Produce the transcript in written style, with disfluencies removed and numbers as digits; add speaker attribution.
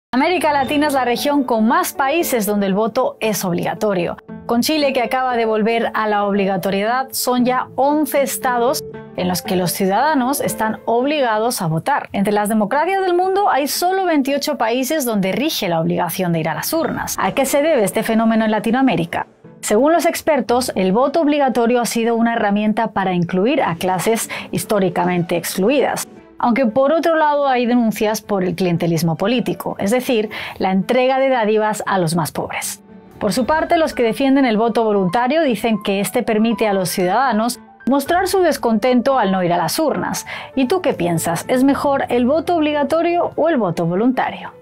Speaker 1: América Latina es la región con más países donde el voto es obligatorio. Con Chile, que acaba de volver a la obligatoriedad, son ya 11 estados en los que los ciudadanos están obligados a votar. Entre las democracias del mundo hay solo 28 países donde rige la obligación de ir a las urnas. ¿A qué se debe este fenómeno en Latinoamérica? Según los expertos, el voto obligatorio ha sido una herramienta para incluir a clases históricamente excluidas. Aunque por otro lado hay denuncias por el clientelismo político, es decir, la entrega de dádivas a los más pobres. Por su parte, los que defienden el voto voluntario dicen que este permite a los ciudadanos mostrar su descontento al no ir a las urnas. ¿Y tú qué piensas? ¿Es mejor el voto obligatorio o el voto voluntario?